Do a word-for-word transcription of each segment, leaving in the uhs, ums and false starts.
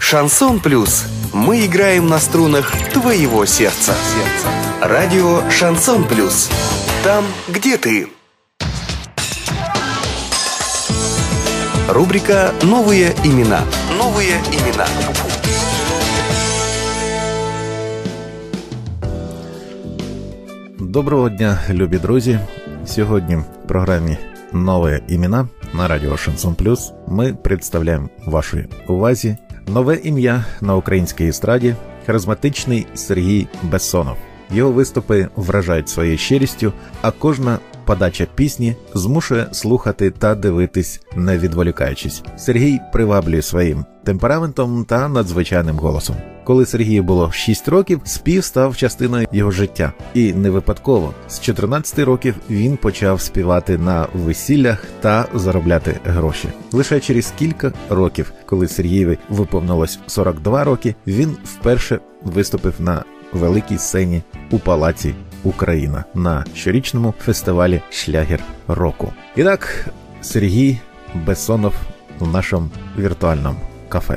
Шансон Плюс. Мы играем на струнах твоего сердца. Радио Шансон Плюс. Там, где ты. Рубрика «Новые имена». Новые имена. Доброго дня, любі друзі. Сьогодні в програмі «Нові імена» на радіо Шансон Плюс ми представляємо вашій увазі нове ім'я на українській естраді – харизматичний Сергій Бессонов. Його виступи вражають своєю щирістю, а кожна подача пісні змушує слухати та дивитись, не відволікаючись. Сергій приваблює своїм темпераментом та надзвичайним голосом. Коли Сергію було шість років, спів став частиною його життя. І не випадково. З чотирнадцяти років він почав співати на весіллях та заробляти гроші. Лише через кілька років, коли Сергієві виповнилось сорок два роки, він вперше виступив на великій сцені у Палаці Україна на щорічному фестивалі «Шлягер року». І так, Сергій Бессонов у нашому віртуальному кафе.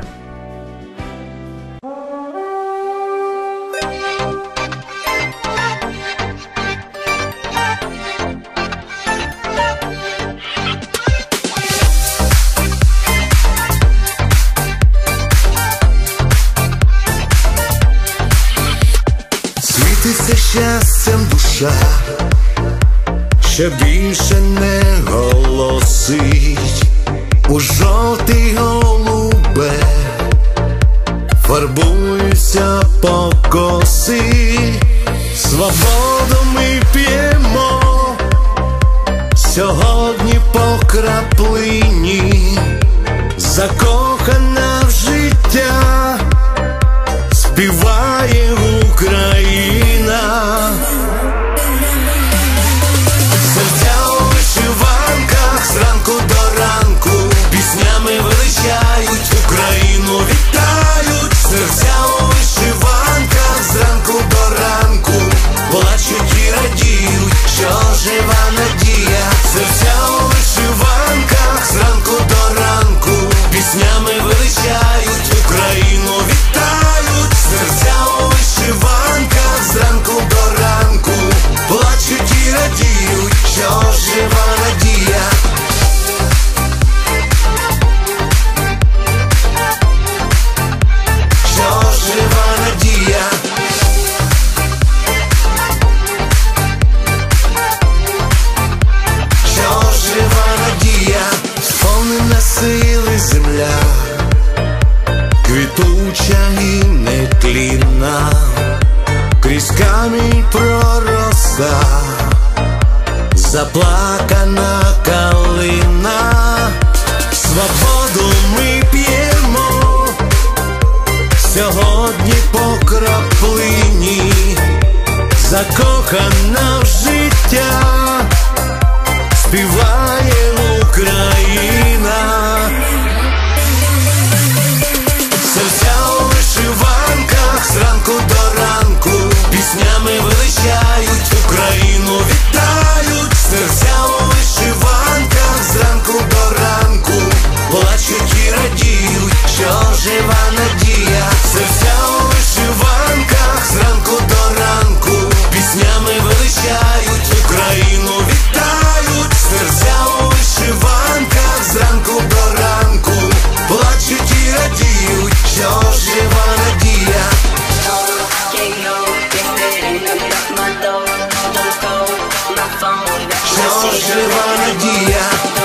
Світиться щастям душа, що більше не голосить. У жовтий голубе фарбуються покоси. Свободу ми п'ємо сьогодні по краплині. Закохана в життя співає Україна. Серця у вишиванках зранку до ранку піснями величають, Україну вітають. Серця у вишиванках зранку до ранку плачуть і радіють, що жива надія. Серця у вишиванках зранку до ранку піснями величають, Україну вітають. Серця у вишиванках зранку до ранку плачуть і радіють, що жива надія. Що жива надія. Що жива надія. Сповнена сили земля, квітуча і нетлінна, крізь камінь пророста заплакана калина. Свободу ми п'ємо сьогодні по краплині. Закохана в життя співає Україна. Серця у вишиванках зранку до ранку піснями величають, Україну вітають. Серця у вишиванках зранку до ранку плачуть і радіють, що жива надія. Серця у вишиванках зранку до ранку піснями величають, Україну вітають. Серця у вишиванках зранку до ранку плачуть і радіють, що жива надія. Що жива надія.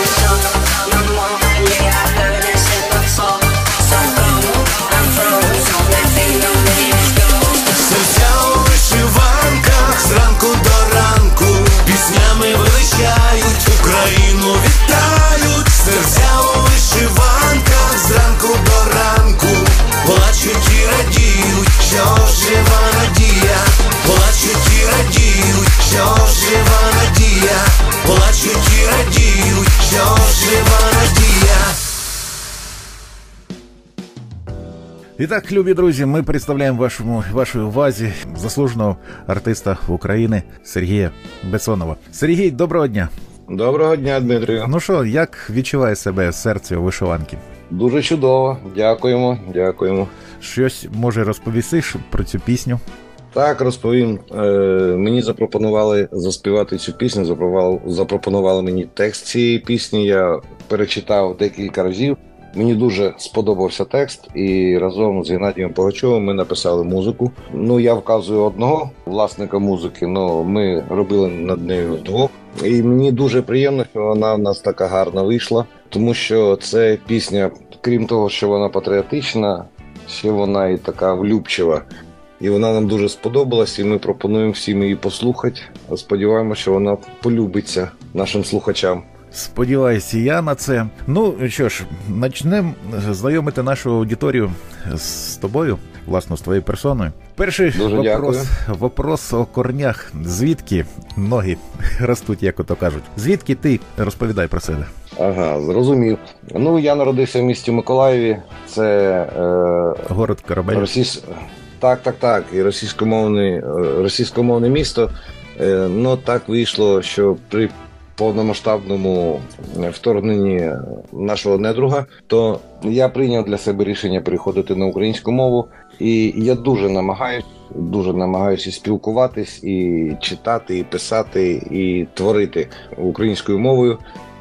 Серця у вишиванках зранку до ранку піснями величають, Україну вітають. Серця у вишиванках зранку до ранку плачуть і радіють, що жива надія. Плачуть і радіють, що жива надія. Плачуть і радіють, що жива надія. І так, любі друзі, ми представляємо вашому, вашій увазі заслуженого артиста України Сергія Бессонова. Сергій, доброго дня. Доброго дня, Дмитрію. Ну що, як відчуває себе серце у вишиванки? Дуже чудово. Дякуємо, дякуємо. Щось, може, розповісиш про цю пісню? Так, розповім. Е, мені запропонували заспівати цю пісню, запропонували, запропонували мені текст цієї пісні. Я перечитав декілька разів. Мені дуже сподобався текст, і разом з Геннадієм Погачовим ми написали музику. Ну, я вказую одного власника музики, але ми робили над нею вдвох. І мені дуже приємно, що вона в нас така гарна вийшла, тому що це пісня, крім того, що вона патріотична, ще вона і така влюбчива. І вона нам дуже сподобалась, і ми пропонуємо всім її послухати. Сподіваємося, що вона полюбиться нашим слухачам. Сподіваюся я на це. Ну, що ж, почнемо знайомити нашу аудиторію з тобою, власно, з твоєю персоною. Перший вопрос, вопрос о корнях. Звідки ноги ростуть, як ото кажуть? Звідки ти? Розповідай про себе. Ага, зрозумів. Ну, я народився в місті Миколаєві. Це... Е... Город Корабель. Російсь... Так, так, так. І російськомовне, російськомовне місто. Е... Ну, так вийшло, що при повномасштабному вторгненні нашого недруга, то я прийняв для себе рішення переходити на українську мову, і я дуже намагаюся, дуже намагаюся спілкуватись і читати, і писати, і творити українською мовою.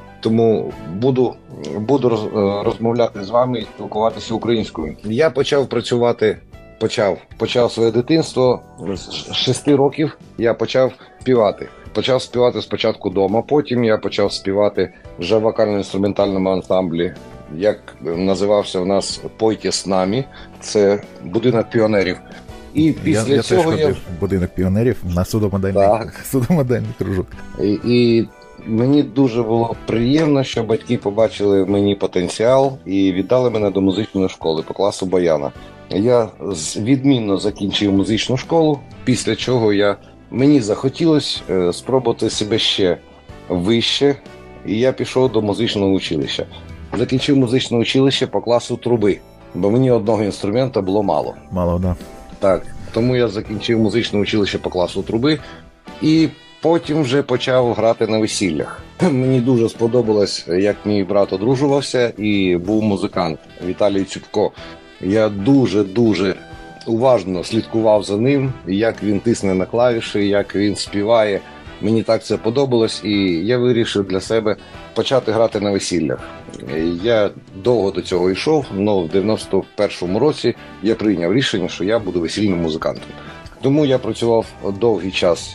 Тому буду, буду роз, розмовляти з вами і спілкуватися українською. Я почав працювати, почав, почав своє дитинство з шести років. Я почав співати. Почав співати спочатку вдома, потім я почав співати вже в вокально-інструментальному ансамблі, як називався в нас «Пойте з нами», це будинок піонерів. І після я, я цього теж я... ходив в будинок піонерів на судомодельний, судомодельний кружок. І, і мені дуже було приємно, що батьки побачили в мені потенціал і віддали мене до музичної школи по класу баяна. Я відмінно закінчив музичну школу, після чого я Мені захотілося е, спробувати себе ще вище, і я пішов до музичного училища. Закінчив музичне училище по класу труби, бо мені одного інструмента було мало. Мало, да. Так, тому я закінчив музичне училище по класу труби, і потім вже почав грати на весіллях. Мені дуже сподобалось, як мій брат одружувався і був музикант Віталій Цюбко. Я дуже-дуже уважно слідкував за ним, як він тисне на клавіші, як він співає. Мені так це подобалось, і я вирішив для себе почати грати на весіллях. Я довго до цього йшов, але в дев'яносто першому році я прийняв рішення, що я буду весільним музикантом. Тому я працював довгий час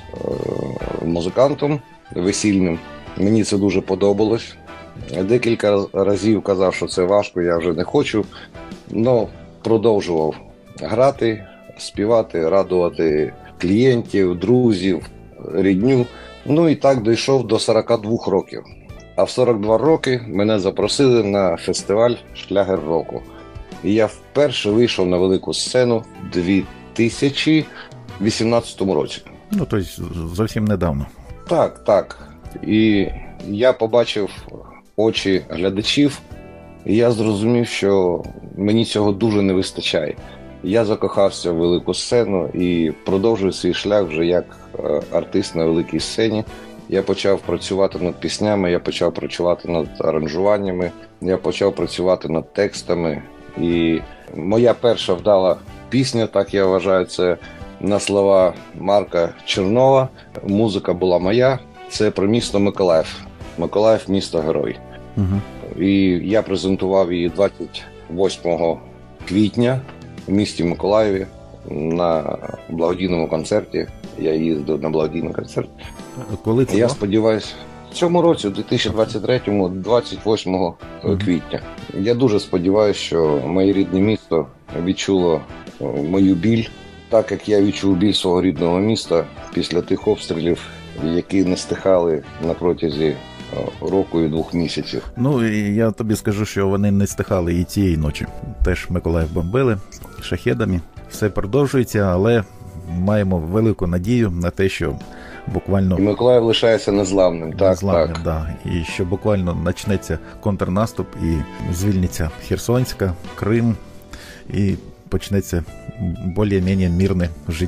музикантом весільним. Мені це дуже подобалось. Декілька разів казав, що це важко, я вже не хочу, але продовжував грати, співати, радувати клієнтів, друзів, рідню. Ну і так дійшов до сорока двох років. А в сорок два роки мене запросили на фестиваль «Шлягер року». І я вперше вийшов на велику сцену в дві тисячі вісімнадцятому році. Ну, тобто зовсім недавно. Так, так. І я побачив очі глядачів, і я зрозумів, що мені цього дуже не вистачає. Я закохався в велику сцену і продовжую свій шлях вже як артист на великій сцені. Я почав працювати над піснями, я почав працювати над аранжуваннями, я почав працювати над текстами. І моя перша вдала пісня, так я вважаю, це на слова Марка Чернова. Музика була моя. Це про місто Миколаїв. Миколаїв – місто-герой. Угу. І я презентував її двадцять восьмого квітня в місті Миколаєві на благодійному концерті. Я їздив на благодійний концерт. Коли це? Я сподіваюся, в цьому році, у дві тисячі двадцять третьому, двадцять восьмого mm-hmm. квітня. Я дуже сподіваюся, що моє рідне місто відчуло мою біль, так як я відчув біль свого рідного міста після тих обстрілів, які не стихали на протязі року і двох місяців. Ну, і я тобі скажу, що вони не стихали і цієї ночі. Теж Миколаїв бомбили шахедами. Все продовжується, але маємо велику надію на те, що буквально... І Миколаїв лишається незламним. Так, незламним, так. Да. І що буквально почнеться контрнаступ і звільниться Херсонська, Крим і почнеться більш-менш мирне життя.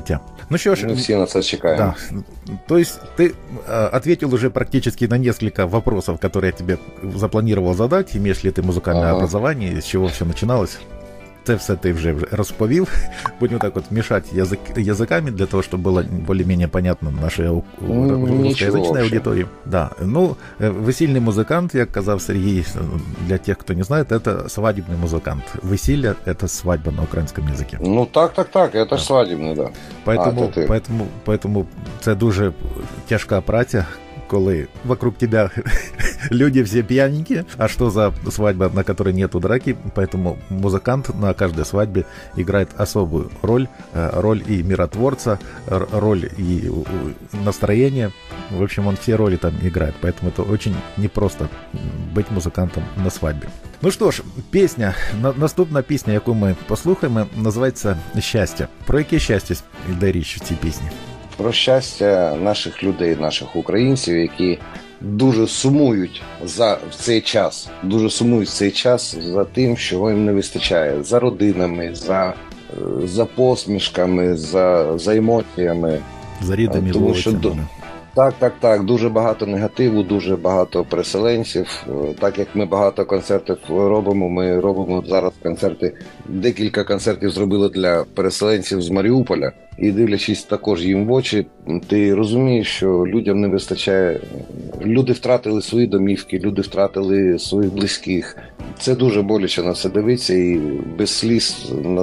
Ну что ж, мы все на это чекаем. Да. То есть ты э, ответил уже практически на несколько вопросов, которые я тебе запланировал задать. Имеешь ли ты музыкальное ага. образование, с чего все начиналось? Це все ти вже розповів. Будемо так от мішати язик, язиками для того, щоб було більш-менш понятно нашій русскоязичній аудиторії. Да. Ну, весільний музикант, як казав Сергій, для тих, хто не знає, це свадібний музикант. Весілля – це свадьба на українському язикі. Ну, так, так, так, це ж свадібний, да. Поэтому, а, поэтому, поэтому це дуже тяжка праця, коли вокруг тебя люди все пьяненькие, а что за свадьба, на которой нету драки, поэтому музыкант на каждой свадьбе играет особую роль, роль и миротворца, роль и настроения, в общем, он все роли там играет, поэтому это очень непросто быть музыкантом на свадьбе. Ну что ж, песня, наступна пісня, яку ми послухаємо, називається «Щастя». Про яке щастя йде річ в цій пісні? Про щастя наших людей, наших українців, які дуже сумують за в цей час, дуже сумують в цей час за тим, що їм не вистачає, за родинами, за, за посмішками, за, за емоціями. За рідними вулицями. Так, так, так. Дуже багато негативу, дуже багато переселенців. Так як ми багато концертів робимо, ми робимо зараз концерти, декілька концертів зробили для переселенців з Маріуполя. І дивлячись також їм в очі, ти розумієш, що людям не вистачає. Люди втратили свої домівки, люди втратили своїх близьких. Це дуже боляче на це дивитися, і без сліз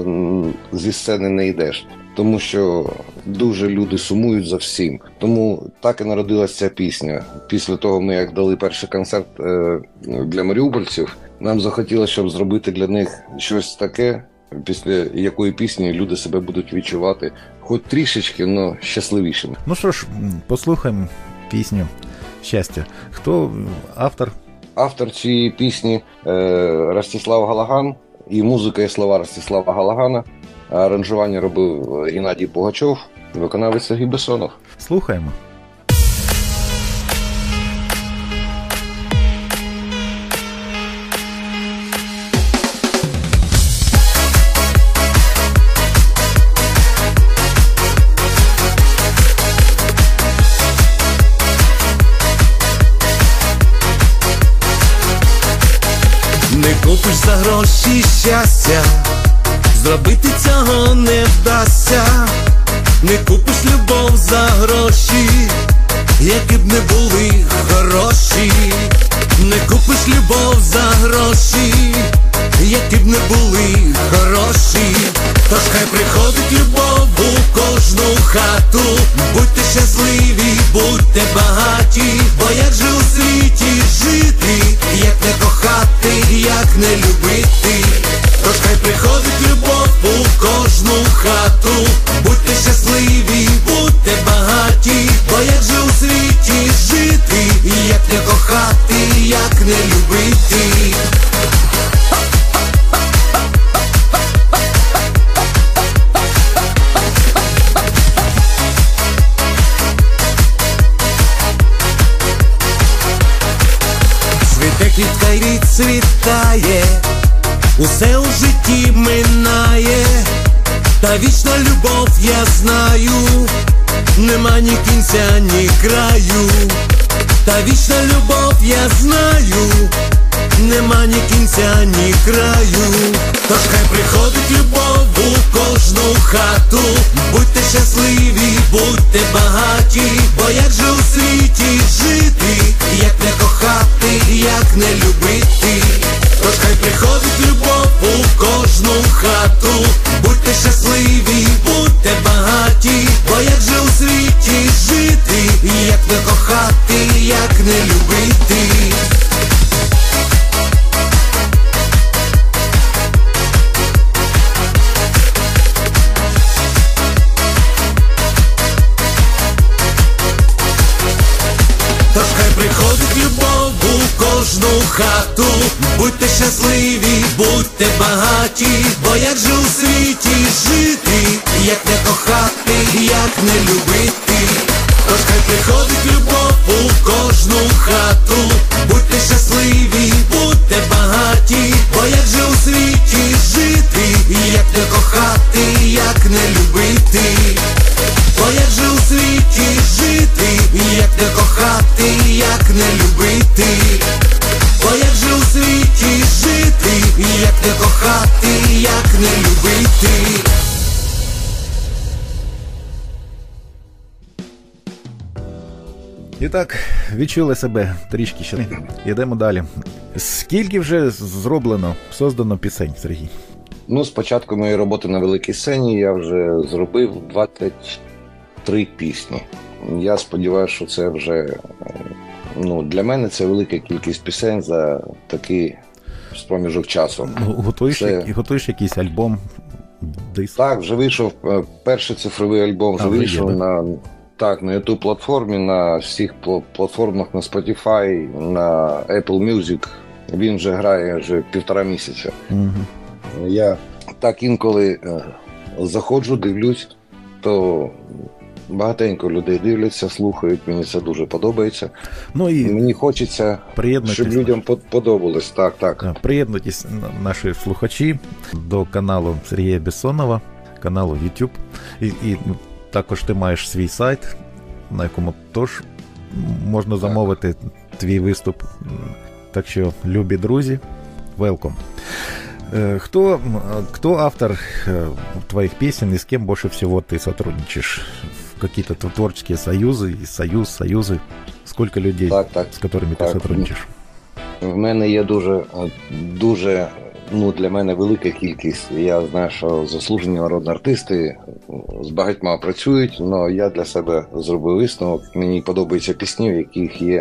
зі сцени не йдеш. Тому що дуже люди сумують за всім. Тому так і народилася ця пісня. Після того ми, як дали перший концерт для маріупольців, нам захотілося, щоб зробити для них щось таке, після якої пісні люди себе будуть відчувати хоч трішечки, але щасливішими. Ну що ж, послухаємо пісню «Щастя». Хто автор? Автор цієї пісні Ростислав Галаган, і музика і слова Ростислава Галагана. Аранжування робив Геннадій Пугачов, виконавець Сергій Бессонов. Слухаємо. Не купиш за гроші щастя, зробити цього не вдасться. Не купиш любов за гроші, які б не були хороші. Не купиш любов за гроші, які б не були хороші. Тож хай приходить любов у кожну хату. Будьте щасливі, будьте багаті. Бо як же у світі жити, як не кохати, як не любити. Тож хай приходить любов у кожну хату. Будьте щасливі, будьте багаті. Бо як же у світі жити, як не кохати, як не любити. Цвіте квітка й відцвітає, усе у житті минає, та вічна любов, я знаю, нема ні кінця, ні краю. Та вічна любов, я знаю, нема ні кінця, ні краю. Тож хай приходить любов у кожну хату. Будьте щасливі, будьте багаті. Бо як же у світі жити, як не кохати, як не любити. Тож хай приходить любов у кожну хату. Будьте щасливі, будьте багаті. Бо як же у світі жити, як не кохати, як не любити. Тож хай приходить любов у кожну хату. Будьте щасливі, будьте багаті. Бо як же у світі жити, як не кохати, як не любити. Тож хай приходить любов у кожну хату. Будьте щасливі, будьте багаті. Бо як же у світі жити, як не кохати, як не любити. Бо як не любити, бо як же у світі жити, як не кохати, як не любити. І так, відчули себе трішки ще. Йдемо далі. Скільки вже зроблено, создано пісень, Сергій? Ну, з початку моєї роботи на великій сцені я вже зробив двадцять три пісні. Я сподіваюся, що це вже, ну, для мене це велика кількість пісень за такий проміжок часу. Готуєш, це... готуєш якийсь альбом? Диск? Так, вже вийшов перший цифровий альбом, вже а, вийшов є, на, так, на YouTube платформі, на всіх платформах, на Spotify, на Apple Music. Він вже грає вже півтора місяця. Угу. Я так інколи заходжу, дивлюсь, то багатенько людей дивляться, слухають, мені це дуже подобається. Ну і мені хочеться, щоб людям подобалось. Так, так. Приєднуйтесь, наші слухачі, до каналу Сергія Бессонова, каналу YouTube. І, і також ти маєш свій сайт, на якому теж можна замовити так. твій виступ. Так що, любі друзі, welcome. Кто, кто автор твоих песен и с кем больше всего ты сотрудничаешь? Какие-то творческие союзы, союз, союзы? Сколько людей, так, так, с которыми так. ты сотрудничаешь? В мене є дуже, дуже, ну, для мене велика кількість. Я знаю, що заслужені народні артисти з багатьма працюють, але я для себе зробив висновок. Мені подобаються пісні, в яких є,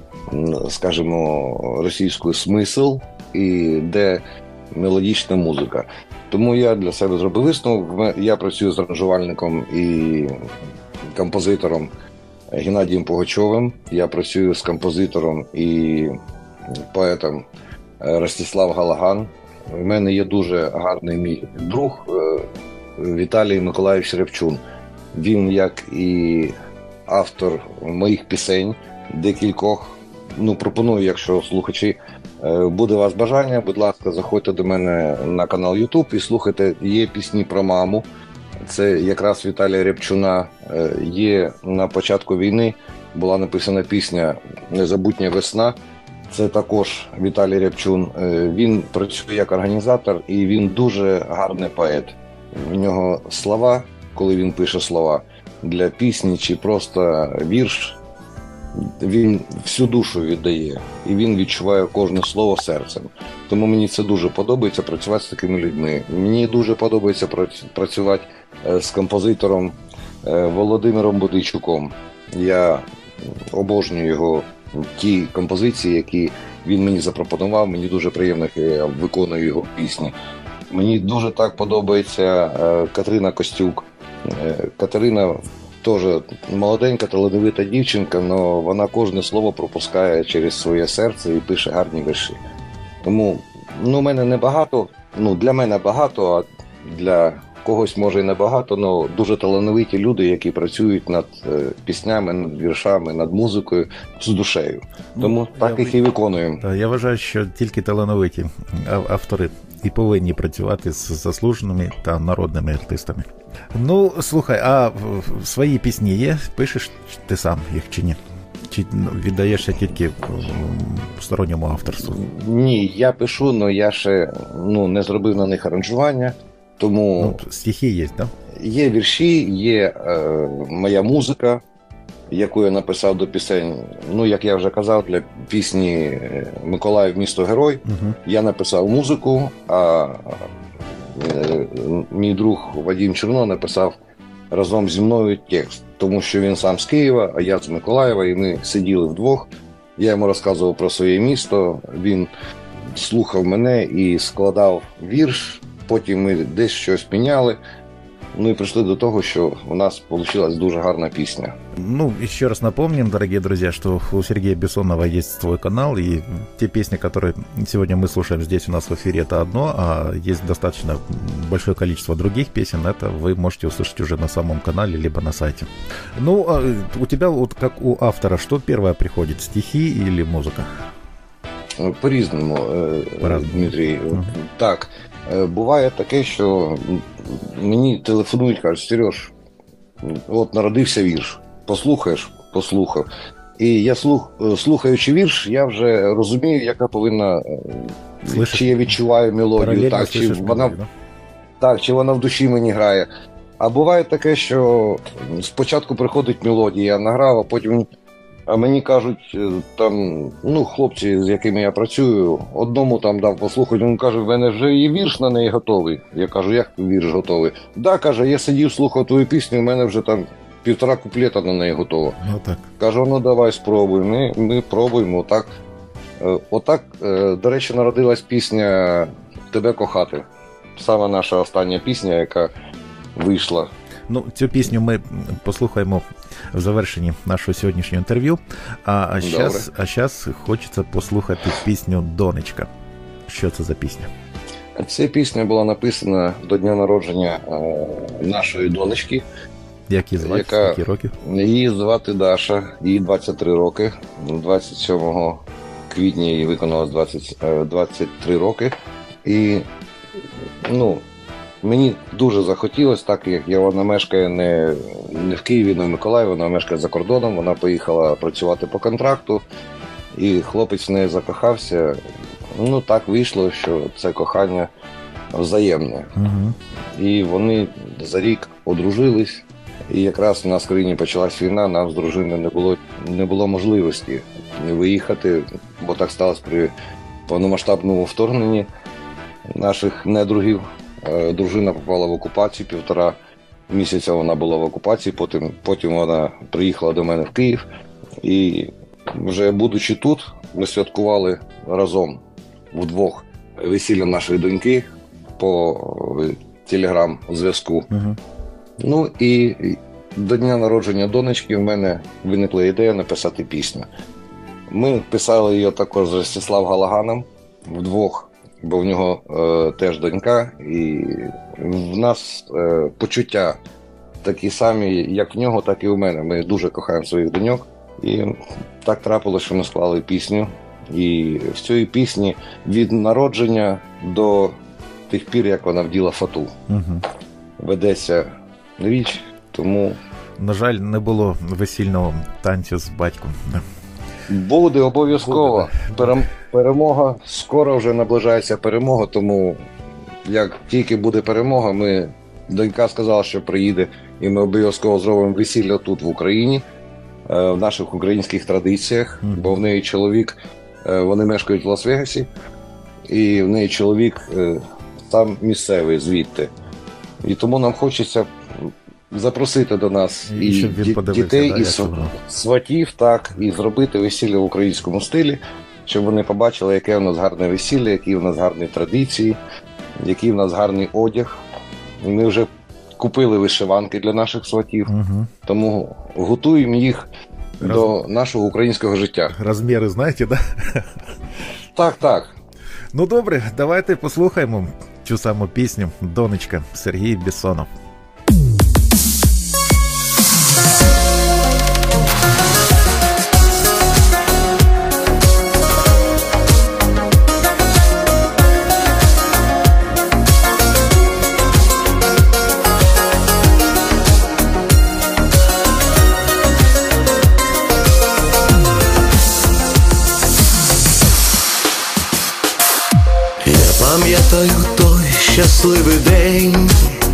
скажімо, російський смисл і де мелодична музика. Тому я для себе зробив висновок. Я працюю з аранжувальником і композитором Геннадієм Пугачовим. Я працюю з композитором і поетом Ростислав Галаган. У мене є дуже гарний мій друг Віталій Миколаївич Рябчун. Він, як і автор моїх пісень, декількох, ну, пропоную, якщо слухачі буде у вас бажання, будь ласка, заходьте до мене на канал YouTube і слухайте, є пісні про маму. Це якраз Віталія Рябчуна. Є на початку війни, була написана пісня «Незабутня весна». Це також Віталій Рябчун. Він працює як організатор і він дуже гарний поет. В нього слова, коли він пише слова для пісні чи просто вірш, він всю душу віддає, і він відчуває кожне слово серцем. Тому мені це дуже подобається, працювати з такими людьми. Мені дуже подобається працювати з композитором Володимиром Будийчуком. Я обожнюю його, ті композиції, які він мені запропонував. Мені дуже приємно, що я виконую його пісні. Мені дуже так подобається Катерина Костюк. Катерина теж молоденька, талановита дівчинка, але вона кожне слово пропускає через своє серце і пише гарні вірші. Тому, ну, мене небагато, ну, для мене багато, а для когось може і небагато, але дуже талановиті люди, які працюють над е, піснями, над віршами, над музикою з душею. Тому ну, так я, їх і виконуємо. Я вважаю, що тільки талановиті автори і повинні працювати з заслуженими та народними артистами. Ну, слухай, а свої пісні є? Пишеш ти сам їх чи ні? Чи віддаєшся тільки сторонньому авторству? Ні, я пишу, але я ще, ну, не зробив на них аранжування. Тому ну, стихи є, так? Є вірші, є е, моя музика, яку я написав до пісень. Ну, як я вже казав, для пісні «Миколаїв. Місто Герой» угу. я написав музику, а е, мій друг Вадим Черно написав разом зі мною текст. Тому що він сам з Києва, а я з Миколаєва, і ми сиділи вдвох. Я йому розказував про своє місто, він слухав мене і складав вірш. Потім ми десь щось міняли, ну и пришли до того, что у нас получилась дуже гарна песня. Ну, еще раз напомним, дорогие друзья, что у Сергея Бессонова есть свой канал, и те песни, которые сегодня мы слушаем здесь у нас в эфире, это одно, а есть достаточно большое количество других песен, это вы можете услышать уже на самом канале, либо на сайте. Ну, а у тебя, вот как у автора, что первое приходит, стихи или музыка? По-різному, По-разному. Дмитрій. Uh-huh. Так, буває таке, що мені телефонують, кажуть: Сереж, от народився вірш, послухаєш? Послухав. І я слух, слухаючи вірш, я вже розумію, яка повинна, Слышиш? Чи я відчуваю мелодію, так, чи вона, мелодію, так, чи вона в душі мені грає. А буває таке, що спочатку приходить мелодія, я награв, а потім а мені кажуть, там, ну, хлопці, з якими я працюю, одному там дав послухати, він каже, в мене вже і вірш на неї готовий. Я кажу, як вірш готовий? Да, каже, я сидів, слухав твою пісню, в мене вже там півтора куплета на неї готово. Ну, так. Кажу, ну давай спробуємо. Ми, ми пробуємо. Отак, отак, до речі, народилась пісня «Тебе кохати». Саме наша остання пісня, яка вийшла. Ну, цю пісню ми послухаємо в завершенні нашого сьогоднішнього інтерв'ю. А зараз а щас хочеться послухати пісню «Донечка». Що це за пісня? Ця пісня була написана до дня народження е, нашої донечки. Як її звати? Яка... Скільки років? Її звати Даша, їй двадцять три роки. двадцять сьомого квітня їй виконалось двадцять, двадцять три роки. І, ну, мені дуже захотілося, так як я, вона мешкає не, не в Києві, не в Миколаєві, вона мешкає за кордоном, вона поїхала працювати по контракту, і хлопець в неї закохався. Ну, так вийшло, що це кохання взаємне. Угу. І вони за рік одружились, і якраз у нас в країні почалась війна, нам з дружиною не було, не було можливості виїхати, бо так сталося при повномасштабному вторгненні наших недругів. Дружина попала в окупацію, півтора місяця вона була в окупації, потім, потім вона приїхала до мене в Київ. І вже будучи тут, ми святкували разом вдвох весілля нашої доньки по телеграм-зв'язку. Угу. Ну і до дня народження донечки в мене виникла ідея написати пісню. Ми писали її також з Ростиславом Галаганом вдвох, бо в нього е, теж донька, і в нас е, почуття такі самі, як в нього, так і в мене. Ми дуже кохаємо своїх доньок. І так трапилось, що ми склали пісню. І в цій пісні від народження до тих пір, як вона вділа фату, угу. ведеться річ, тому... На жаль, не було весільного танцю з батьком. Буде обов'язково. Перем... Перемога, скоро вже наближається перемога, тому як тільки буде перемога, ми... донька сказала, що приїде, і ми обов'язково зробимо весілля тут, в Україні, в наших українських традиціях, mm. бо в неї чоловік, вони мешкають в Лас-Вегасі, і в неї чоловік там місцевий, звідти. І тому нам хочеться запросити до нас і, і дітей, да, і сватів, так, і зробити весілля в українському стилі, щоб вони побачили, яке у нас гарне весілля, які у нас гарні традиції, який у нас гарний одяг. Ми вже купили вишиванки для наших сватів, угу. тому готуємо їх Роз... до нашого українського життя. Розміри знаєте, да? Так, так. Ну добре, давайте послухаємо цю саму пісню «Донечка» Сергій Бессонов. Пам'ятаю той щасливий день,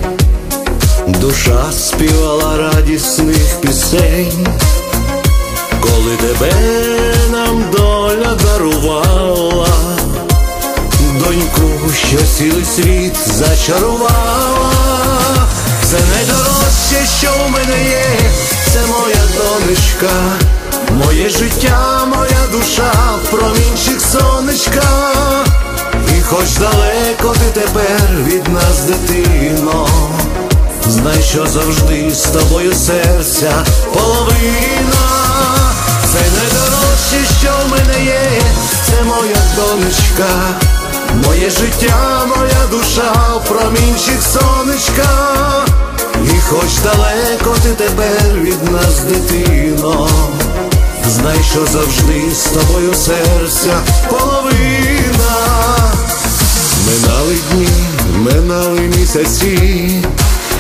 душа співала радісних пісень, коли тебе нам доля дарувала, доньку, що цілий світ зачарувала. Це найдорожче, що в мене є, це моя донечка, моє життя, моя душа, в промінчик сонечка. І хоч далеко ти тепер від нас, дитино, знай, що завжди з тобою серця половина. Це найдорожче, що в мене є, це моя донечка, моє життя, моя душа, в промінчик сонечка. І хоч далеко ти тепер від нас, дитино, знай, що завжди з тобою серця половина. Минали дні, минали місяці,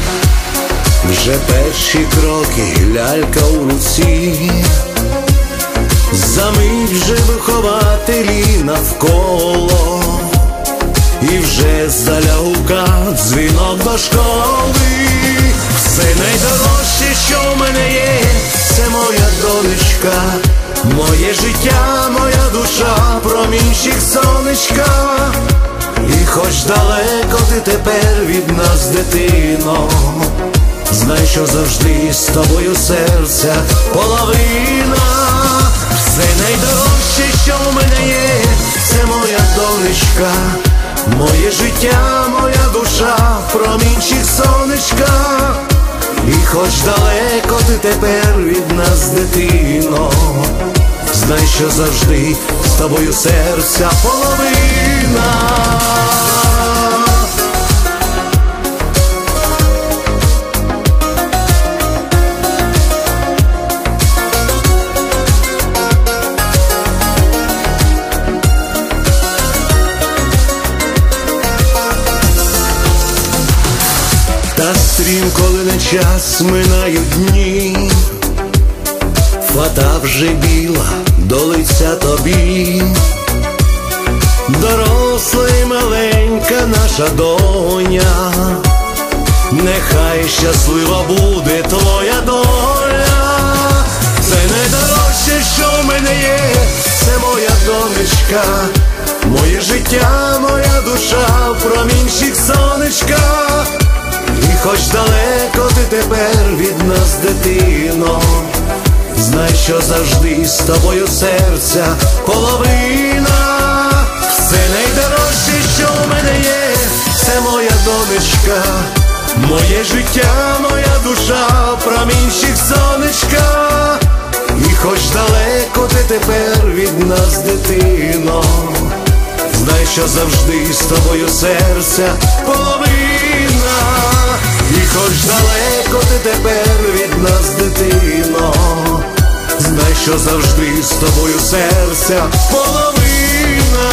вже перші кроки, лялька у руці, За мить вже вихователі навколо, і вже залягука дзвінок до школи. Все найдорожче, що в мене є, це моя донечка, моє життя, моя душа, промінчик сонечка. І хоч далеко ти тепер від нас, дитино, знай, що завжди з тобою серця половина. Все найдорожче, що в мене є, це моя донечка, моє життя, моя душа, промінчик сонечка. І хоч далеко ти тепер від нас, дитино, знай, що завжди з тобою серця половина. Та стрім, коли не час, минають дні, фата вже біла до лиця тобі. Доросла і маленька наша доня, нехай щаслива буде твоя доля. Це найдорожче, що в мене є, це моя донечка, моє життя, моя душа, промінчик сонечка. І хоч далеко ти тепер від нас, дитино, знай, що завжди з тобою серця половина. Все найдорожче, що в мене є, це моя донечка, моє життя, моя душа, промінчик сонечка. І хоч далеко ти тепер від нас, дитино, знай, що завжди з тобою серця половина. І хоч далеко ти тепер від нас, дитино, знай, що завжди з тобою серця половина.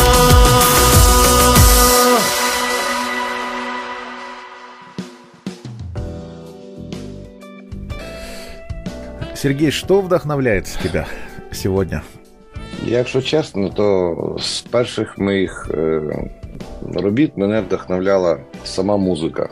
Сергей, что вдохновляет тебя сегодня? Якщо чесно, то з перших моїх е, робіт мене вдохновляла сама музика.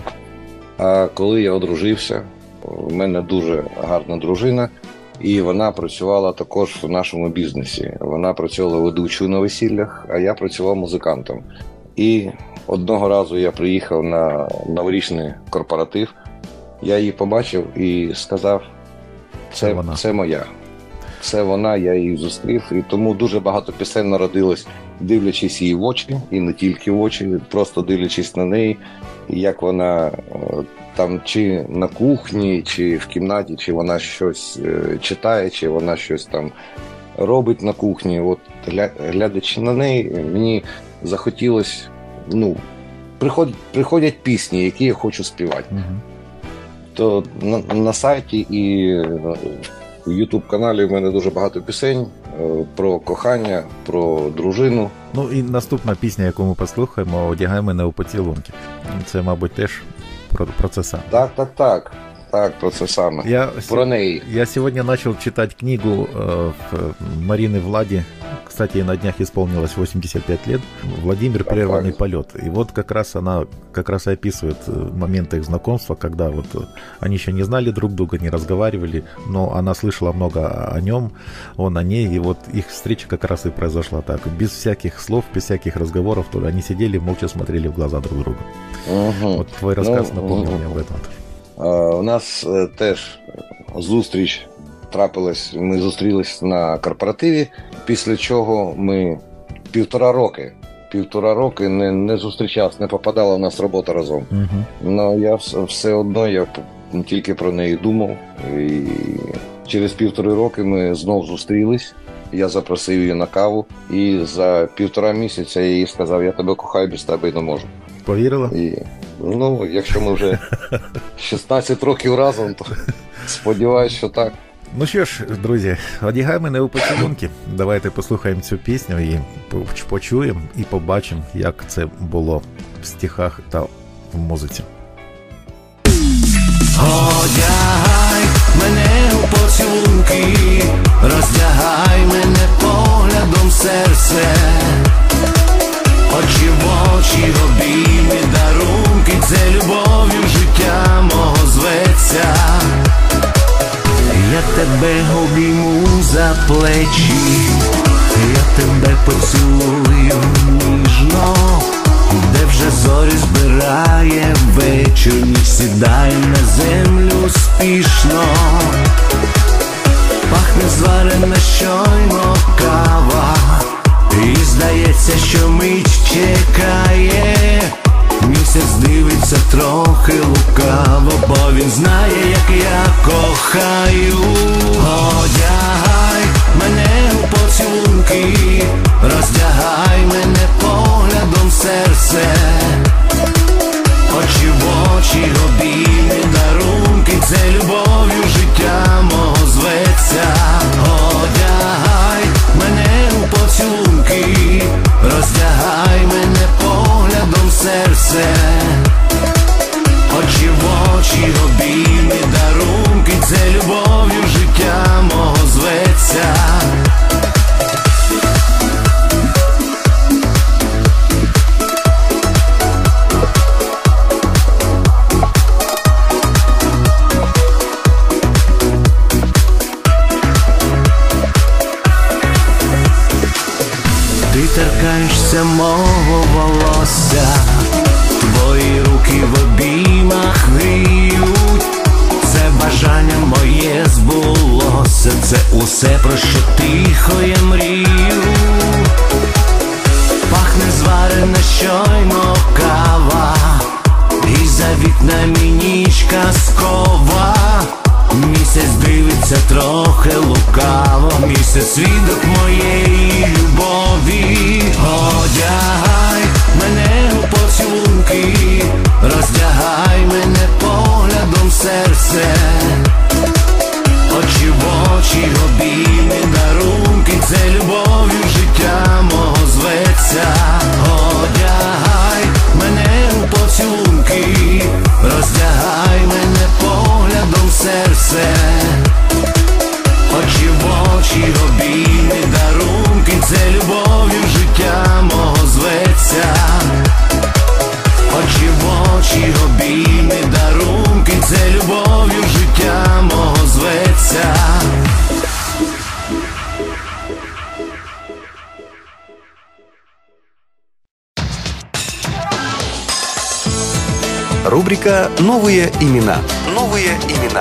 А коли я одружився, в мене дуже гарна дружина, і вона працювала також в нашому бізнесі. Вона працювала ведучою на весіллях, а я працював музикантом. І одного разу я приїхав на новорічний корпоратив, я її побачив і сказав, це, це, це моя. Це вона, я її зустрів, і тому дуже багато пісень народилось, дивлячись її в очі, і не тільки в очі, просто дивлячись на неї, як вона там чи на кухні, чи в кімнаті, чи вона щось читає, чи вона щось там робить на кухні. От глядячи на неї, мені захотілося, ну, приходять, приходять пісні, які я хочу співати. Угу. То на, на сайті і в ютуб-каналі в мене дуже багато пісень про кохання, про дружину. Ну і наступна пісня, яку ми послухаємо, «Одягай мене у поцілунки». Це, мабуть, теж про, про це саме. Так, так, так. Так, про це саме. Я, про неї. Я сегодня начал читать книгу э, Марины Влади. Кстати, на днях исполнилось восемьдесят пять лет. «Владимир. Прерванный полет». И вот как раз она как раз и описывает моменты их знакомства, когда вот они еще не знали друг друга, не разговаривали, но она слышала много о нем, он о ней, и вот их встреча как раз и произошла так. Без всяких слов, без всяких разговоров, то они сидели, молча смотрели в глаза друг друга. Угу. Вот твой рассказ ну, напомнил угу. мне об этом. У нас теж зустріч трапилась, ми зустрілись на корпоративі, після чого ми півтора роки, півтора роки не, не зустрічався, не попадала в нас робота разом. Uh-huh. Но я все, все одно, я тільки про неї думав, і через півтори роки ми знов зустрілись, я запросив її на каву, і за півтора місяця я їй сказав, я тебе кохаю, без тебе не можу. Повірила? І, ну, якщо ми вже шістнадцять років разом, то сподіваюся, що так. Ну що ж, друзі, «Одягай мене у поцілунки». Давайте послухаємо цю пісню і почуємо, і побачимо, як це було в стихах та в музиці. Одягай мене у поцілунки, роздягай мене поглядом серце, очі в очі, обійми, дарунки, це любов'ю життя мого зветься. Я тебе обійму за плечі, я тебе поцілую ніжно, де вже зорі збирає вечір, ніч сідає на землю спішно. Пахне зварена щойно кава, і здається, що мить чекає. Місяць дивиться трохи лукаво, бо він знає, як я кохаю. Одягай мене у поцілунки, роздягай мене поглядом серце, очі в очі, обійми, дарунки, це любов'ю життя мого зветься. Одягай мене у поцілунки, роздягай мене поглядом серце, очі в очі, обійми, дарунки, це любов'ю життя мого зветься. Ти торкаєшся мого волосся, твої руки в обіймах гріють, це бажання моє збулося, це усе, про що тихо я мрію. Пахне зварена щойно кава, і за вікнами ніч казкова. Місяць дивиться трохи лукаво, місяць свідок моєї любові. Одягай мене у поцілунки, роздягай мене поглядом серце, очі в очі, обійми, дарунки, це любов'ю життя мого зветься. Одягай мене у поцілунки, роздягай мене поглядом серце, очі в очі, обійми, дарунки, це любов'ю життя мого зветься. Очі в очі, обійми, дарунки, це любов'ю життя мого зветься. Рубрика «Новые имена». Новые имена.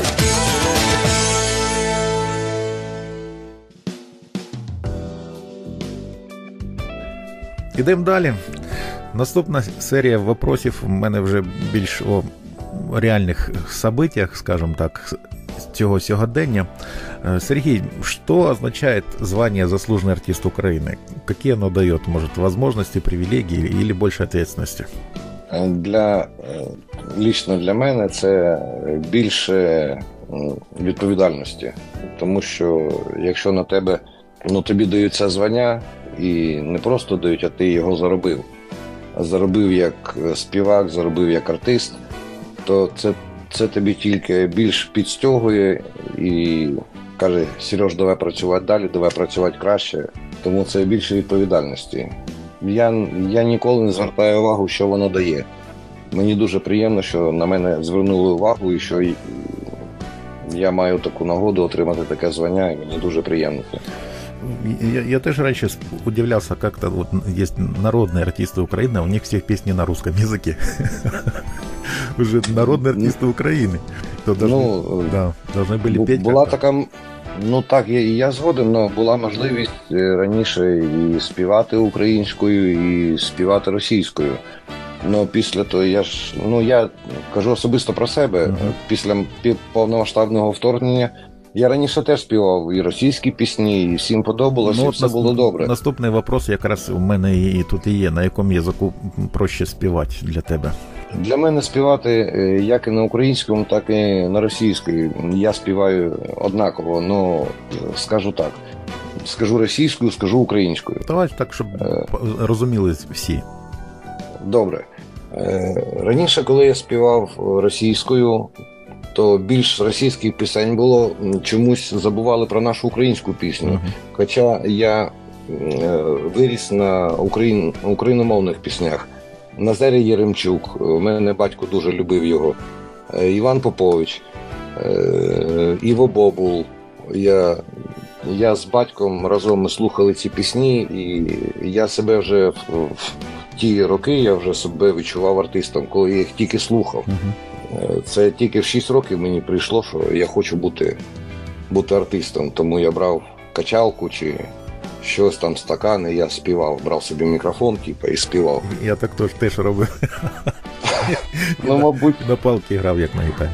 Ідемо далі. Наступна серія вопросів у мене вже більш о реальних событиях, скажем так, цього сьогодення. Сергей, что означает звание «Заслуженный артист Украины»? Какие оно дает? Может, возможности, привилегии или больше ответственности? Для, лично для мене це більше відповідальності. Тому що якщо на тебе, ну, тобі дають це звання, і не просто дають, а ти його заробив. Заробив як співак, заробив як артист, то це, це тобі тільки більш підстягує і каже: Сереж, давай працювати далі, давай працювати краще. Тому це більше відповідальності. Я, я ніколи не звертаю увагу, що воно дає. Мені дуже приємно, що на мене звернули увагу і що я маю таку нагоду отримати таке звання, і мені дуже приємно. Я, я тоже раньше удивлялся, как-то вот есть народные артисты Украины, а у них всех песни на русском языке. Уже народные артисты Украины. Ну, да, должны были петь. Була така, ну так, я, я згоден, але була можливість раніше і співати українською, і співати російською. Ну, після того, я ж, ну, я кажу особисто про себе, uh-huh. після повномасштабного вторгнення я раніше теж співав і російські пісні, і всім подобалося, ну, і все було добре. Наступний вопрос якраз у мене і тут і є. На якому язику проще співати для тебе? Для мене співати як і на українському, так і на російському. Я співаю однаково, ну, скажу так. Скажу російською, скажу українською. Давай так, щоб е... розуміли всі. Добре. Раніше, коли я співав російською, то більш російських пісень було, чомусь забували про нашу українську пісню. Uh-huh. Хоча я виріс на україн... україномовних піснях. Назарій Єремчук, у мене батько дуже любив його, Іван Попович, Іво Бобул. Я, я з батьком разом ми слухали ці пісні, і я себе вже в, в ті роки я вже себе відчував артистом, коли я їх тільки слухав. Uh-huh. Це тільки в шість років мені прийшло, що я хочу бути, бути артистом, тому я брав качалку чи щось там, стакани, я співав, брав собі мікрофон, типу, і співав. Я так теж, теж робив. Ну, мабуть, на палки грав, як на гітарі.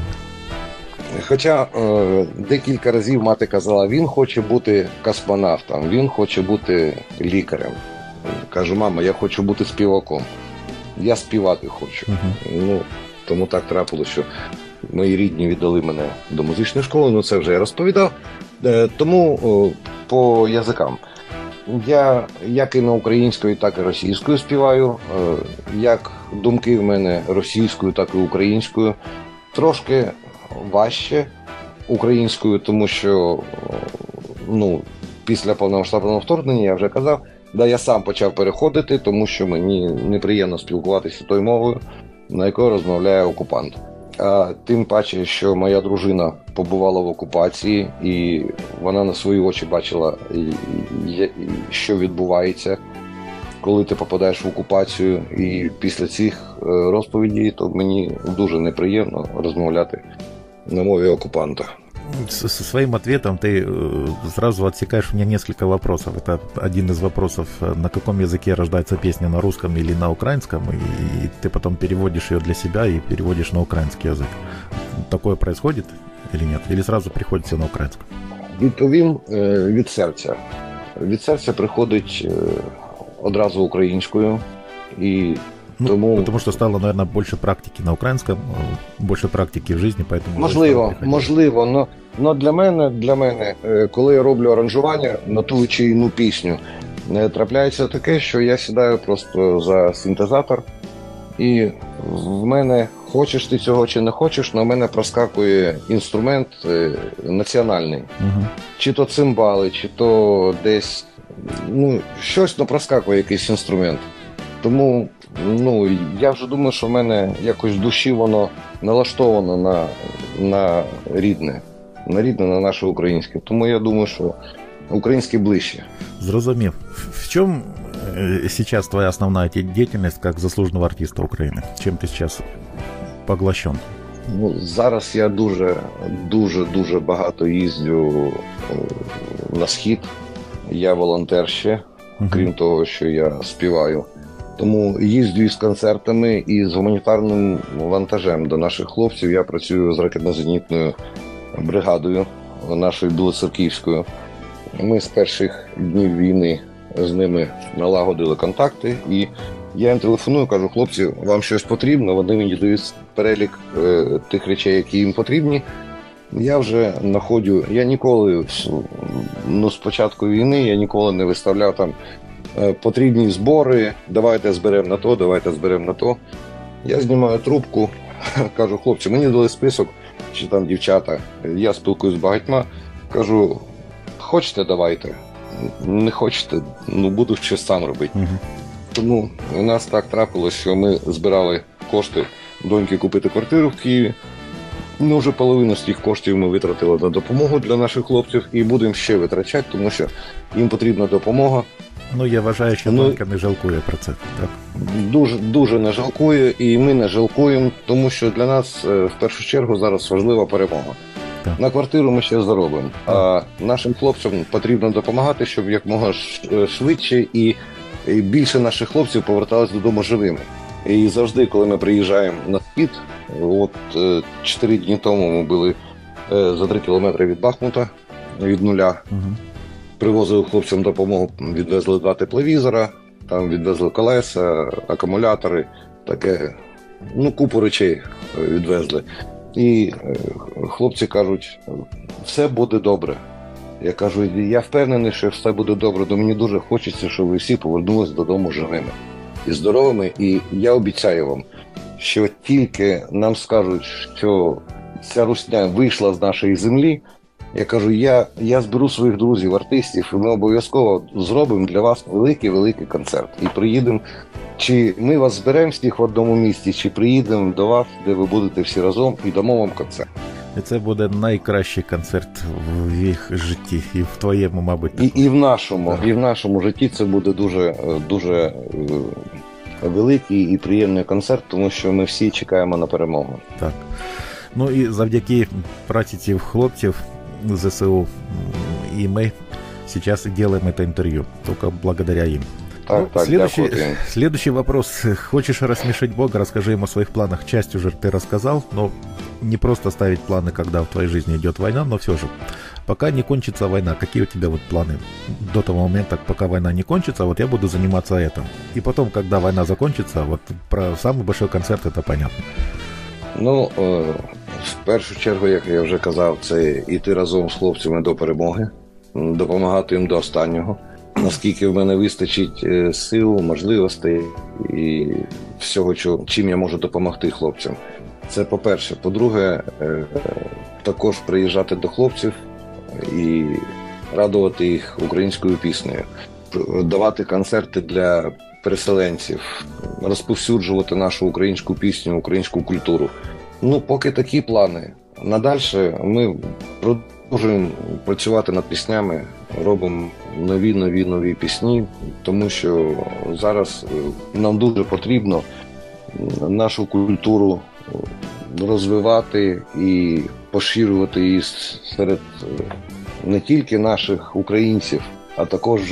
Хоча е, декілька разів мати казала, він хоче бути космонавтом, він хоче бути лікарем. Кажу, мама, я хочу бути співаком. Я співати хочу. Uh-huh. Ну, тому так трапилось, що мої рідні віддали мене до музичної школи, ну це вже я розповідав. Е, тому е, по язикам. Я як і на українською, так і російською співаю. Е, як думки в мене російською, так і українською. Трошки важче українською, тому що ну, після повномасштабного вторгнення, я вже казав, да, я сам почав переходити, тому що мені неприємно спілкуватися тою мовою, на якою розмовляє окупант. А тим паче, що моя дружина побувала в окупації, і вона на свої очі бачила, що відбувається, коли ти попадаєш в окупацію. І після цих розповідей, то мені дуже неприємно розмовляти на мове оккупанта. Со своим ответом ты сразу отсекаешь у меня несколько вопросов. Это один из вопросов, на каком языке рождается песня, на русском или на украинском, и ты потом переводишь ее для себя и переводишь на украинский язык. Такое происходит или нет? Или сразу приходит все на украинском? Відповім від серця. Від серця приходить одразу українською. І Ну, тому... Потому что стало, наверное, больше практики на українському, больше практики в житті, поэтому... Можливо, можливо, но, но для мене, для мене, коли я роблю аранжування на ту чи іншу пісню, трапляється таке, що я сідаю просто за синтезатор, і в мене, хочеш ти цього чи не хочеш, на мене проскакує інструмент національний. Угу. Чи то цимбали, чи то десь, ну, щось, ну, проскакує якийсь інструмент. Тому, ну, я вже думаю, що в мене якось в душі воно налаштовано на, на рідне, на рідне, на наше українське. Тому я думаю, що українське ближче. Зрозумів. В чому сейчас твоя основная деятельность как заслуженного артиста України? Чим ти зараз поглощен? Ну, зараз я дуже, дуже, дуже багато їздю на схід. Я волонтер ще, uh-huh. крім того, що я співаю. Тому їздю із концертами і з гуманітарним вантажем до наших хлопців. Я працюю з ракетно-зенітною бригадою нашою білоцерківською. Ми з перших днів війни з ними налагодили контакти. І я їм телефоную, кажу, хлопці, вам щось потрібно? Вони мені дають перелік е, тих речей, які їм потрібні. Я вже знаходжу, я ніколи, ну, з початку війни, я ніколи не виставляв там потрібні збори, давайте зберемо на то, давайте зберемо на то. Я знімаю трубку, кажу, хлопці, мені дали список, чи там дівчата, я спілкуюсь з багатьма, кажу, хочете, давайте, не хочете, ну буду щось сам робити. Угу. Тому у нас так трапилось, що ми збирали кошти доньки купити квартиру в Києві. Ну, вже половину з тих коштів ми витратили на допомогу для наших хлопців і будемо ще витрачати, тому що їм потрібна допомога. Ну, я вважаю, що ну, донька не жалкує про це, так? Дуже, дуже не жалкує, і ми не жалкуємо, тому що для нас в першу чергу зараз важлива перемога. Так. На квартиру ми ще заробимо, а нашим хлопцям потрібно допомагати, щоб якомога швидше і більше наших хлопців поверталися додому живими. І завжди, коли ми приїжджаємо на схід, от чотири дні тому ми були за три кілометри від Бахмута, від нуля. Угу. Привозили хлопцям допомогу, відвезли два тепловізора, там відвезли колеса, акумулятори, таке, ну, купу речей відвезли. І хлопці кажуть, все буде добре. Я кажу, я впевнений, що все буде добре, то мені дуже хочеться, щоб ви всі повернулися додому живими і здоровими. І я обіцяю вам, що тільки нам скажуть, що ця русня вийшла з нашої землі, я кажу, я, я зберу своїх друзів, артистів, і ми обов'язково зробимо для вас великий-великий концерт. І приїдемо, чи ми вас зберемо всіх в одному місті, чи приїдемо до вас, де ви будете всі разом, і дамо вам концерт. І це буде найкращий концерт в їх житті, і в твоєму, мабуть. І, і в нашому, і в нашому житті це буде дуже, дуже великий і приємний концерт, тому що ми всі чекаємо на перемогу. Так. Ну і завдяки праці цих хлопців ЗСУ і ми сейчас и делаем это интервью, только благодаря им. Так, ну, так, следующий, дякую. следующий вопрос. Хочешь рассмешить Бога, расскажи им о своих планах. Часть уже ты рассказал, но не просто ставить планы, когда в твоей жизни идет война, но все же. Пока не кончится война, какие у тебя вот планы? До того момента, пока война не кончится, вот я буду заниматься этим. И потом, когда война закончится, вот про самый большой концерт это понятно. Ну, в першу чергу, як я вже казав, це йти разом з хлопцями до перемоги, допомагати їм до останнього. Наскільки в мене вистачить сил, можливостей і всього, чим я можу допомогти хлопцям. Це по-перше. По-друге, також приїжджати до хлопців і радувати їх українською піснею, давати концерти для переселенців, розповсюджувати нашу українську пісню, українську культуру. Ну, поки такі плани. Надальше ми продовжуємо працювати над піснями, робимо нові, нові, нові пісні, тому що зараз нам дуже потрібно нашу культуру розвивати і поширювати її серед не тільки наших українців, а також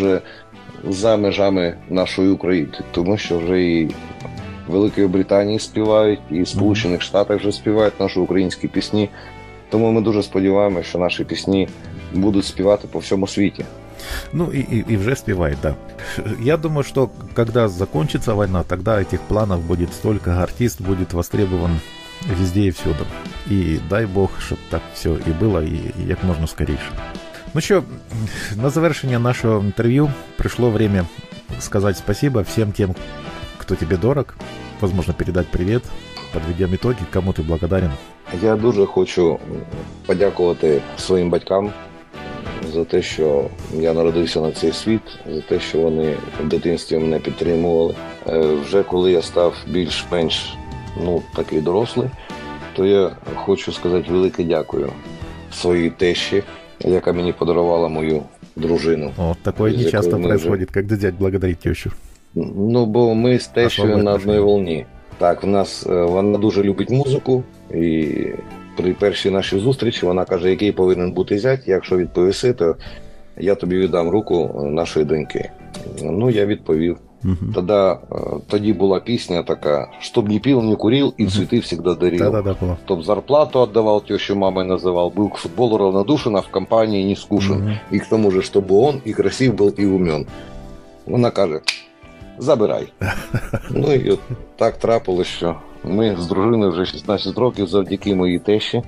за межами нашої України, тому що вже і в Великій Британії співають, і в Сполучених Штатах вже співають наші українські пісні. Тому ми дуже сподіваємося, що наші пісні будуть співати по всьому світі. Ну и, и, и уже спевает, да. Я думаю, что когда закончится война, тогда этих планов будет столько, артист будет востребован везде и всюду. И дай Бог, чтобы так все и было, и, и как можно скорее. Ну что, на завершение нашего интервью пришло время сказать спасибо всем тем, кто тебе дорог, возможно, передать привет, подведем итоги, кому ты благодарен. Я дуже хочу подякувати своїм батькам за те, що я народився на цей світ, за те, що вони в дитинстві мене підтримували. Вже коли я став більш-менш, ну, такий дорослий, то я хочу сказати велике дякую своїй тещі, яка мені подарувала мою дружину. О, такое не часто происходит, вже... когда дядь благодарить тещу. Ну, бо ми з тещою на одній волні. Так, в нас, вона дуже любить музику, і при першій нашій зустрічі вона каже, який повинен бути зять, якщо відповіси, то я тобі віддам руку нашої доньки. Ну, я відповів. Uh-huh. Тоді, тоді була пісня така, «Чтоб не пил, не курил, и цветы всегда дарил». Да-да-да, «Чтоб зарплату отдавал, тещу мамой называл, был к футболу равнодушен, а в компании не скушен. Uh-huh. И к тому же, чтобы он и красив был, и умен». Вона каже, забирай. Ну і от так трапилось, що ми з дружиною вже шістнадцять років завдяки моїй тещі.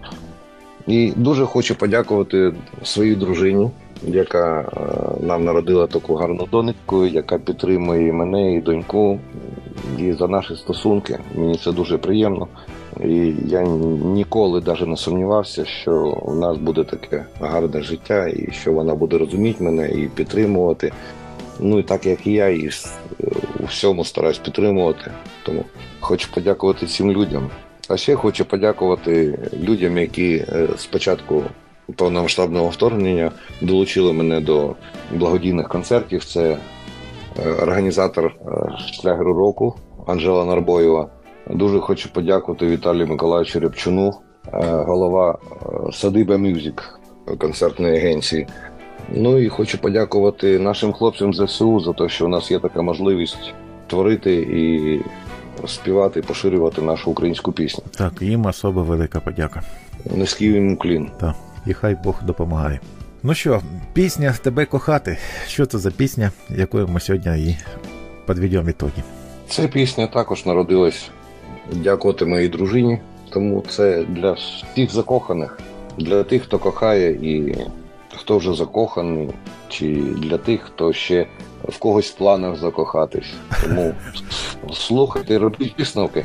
І дуже хочу подякувати своїй дружині, яка нам народила таку гарну донечку, яка підтримує і мене, і доньку, і за наші стосунки. Мені це дуже приємно. І я ніколи навіть не сумнівався, що у нас буде таке гарне життя, і що вона буде розуміти мене і підтримувати. Ну і так, як і я, і у всьому стараюсь підтримувати. Тому хочу подякувати цим людям. А ще хочу подякувати людям, які спочатку повномасштабного вторгнення долучили мене до благодійних концертів. Це організатор шлягеру року Анжела Нарбоєва. Дуже хочу подякувати Віталію Миколаївичу Рябчуну, голова Садиба Мюзик концертної агенції. Ну і хочу подякувати нашим хлопцям з ЗСУ за те, що у нас є така можливість творити і співати, поширювати нашу українську пісню. Так, їм особо велика подяка. Низький їм уклін. Так, і хай Бог допомагає. Ну що, пісня «Тебе кохати». Що це за пісня, якою ми сьогодні і підведемо ітоги? Ця пісня також народилась дякувати моїй дружині, тому це для всіх закоханих, для тих, хто кохає і хто вже закоханий, чи для тих, хто ще в когось в планах закохатись. Тому слухайте, робіть висновки.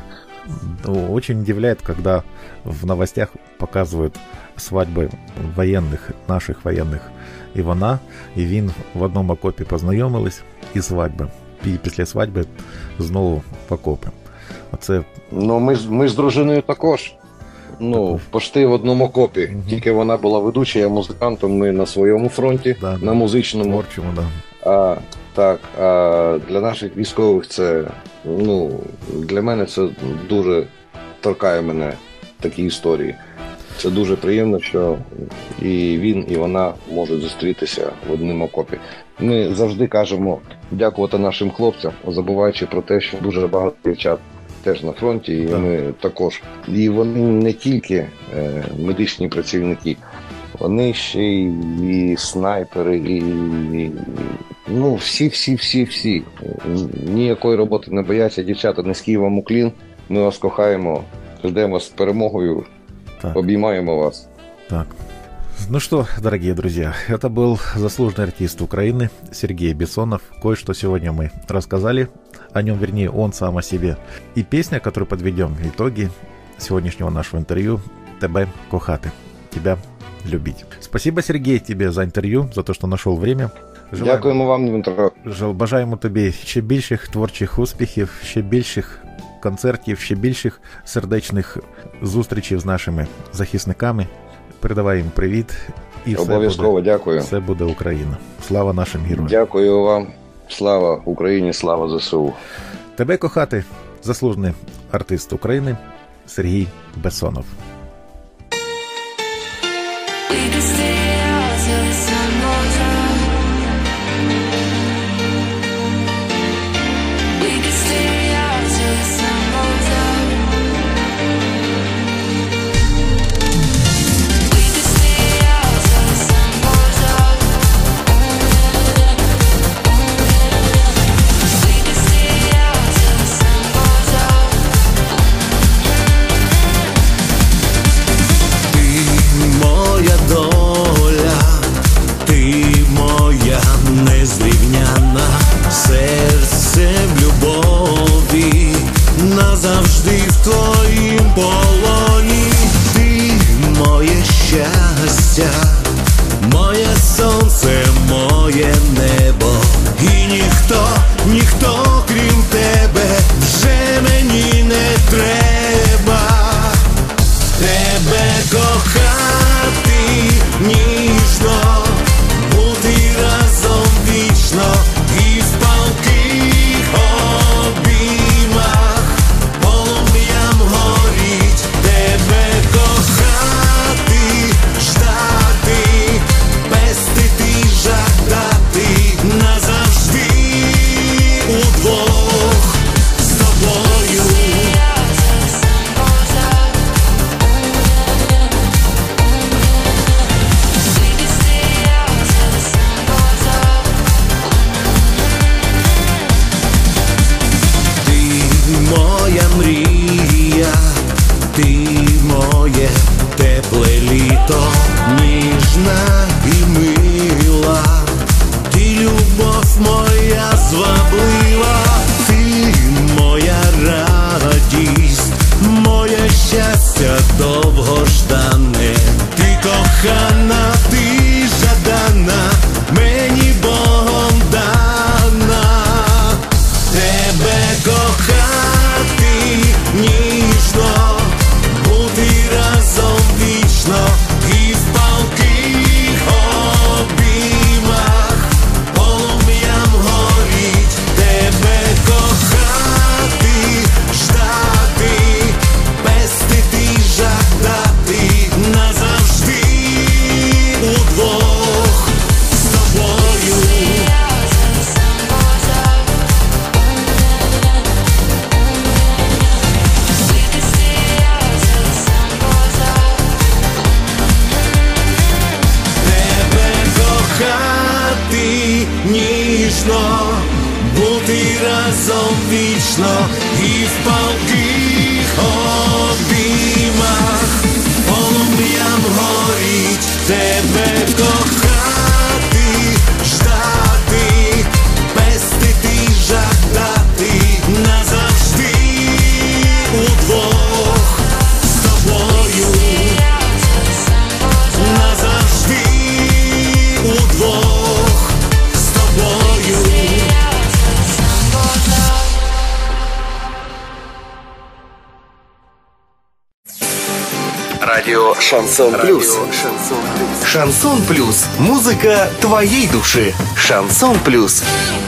Очень удивляет, когда в новостях показывают свадьбы военных, наших военных. І вона, і він в одному окопі познайомились, і свадьба. І після свадьби знову в окопи. Оце... Ну, ми, ми з дружиною також. Ну, почти в одному окопі. Угу. Тільки вона була ведуча, я музикантом, ми на своєму фронті, да, на музичному. Творчому, да. А, так, а для наших військових це, ну, для мене це дуже торкає мене, такі історії. Це дуже приємно, що і він, і вона можуть зустрітися в одному окопі. Ми завжди кажемо дякувати нашим хлопцям, забуваючи про те, що дуже багато дівчат теж на фронті, і так. Ми також. І вони не тільки е, медичні працівники, вони ще й і снайпери, і, і ну, всі-всі-всі-всі. Ніякої роботи не бояться. Дівчата, низький вам уклін, ми вас кохаємо, ждемо з перемогою. Так. Обнимаем вас. Так. Ну что, дорогие друзья, это был заслуженный артист Украины Сергей Бессонов. Кое-что сегодня мы рассказали о нем, вернее, он сам о себе. И песня, которую подведем итоги сегодняшнего нашего интервью, «Тебе кохати», «Тебя любить». Спасибо, Сергей, тебе за интервью, за то, что нашел время. Желаємо, Дякуємо вам, Дмитро. Бажаємо тобі ще більших творчих успіхів, ще більших концертів, ще більших сердечних зустрічей з нашими захисниками. Передавай їм привіт. І обов'язково, все буде, дякую. Все буде Україна. Слава нашим героям. Дякую вам. Слава Україні, слава ЗСУ. Тебе кохати, заслужений артист України Сергій Бессонов. Назавжди в твоїм полоні, ти моє щастя, моє сонце, моє небо, і ніхто, ніхто крім тебе вже мені не треба. Тебе кохати ніжно, бути разом вічно і в палких обіймах полум'ям горіть. Тебе кохати, ждати, пестити, жадати назавжди удвох з тобою. Моя мрія, ти моє тепле літо, ніжна і мила, ти любов моя зваблива, ти моя радість, моє щастя довгождане, ти кохана, ти жадана, мені Богом дана. Тебе кохати ніжно, бути разом вічно і в палких обіймах полум'ям горіть. Тебе кохати, ждати, пестити, жадати назавжди удвох з тобою. Кохати ніжно, бути разом вічно і в палких обіймах полум'ям горіть. Тебе кохати, ждати, пестити, жадати назавжди удвох. Радио Шансон Плюс. Шансон Плюс. Музыка твоей души. Шансон Плюс.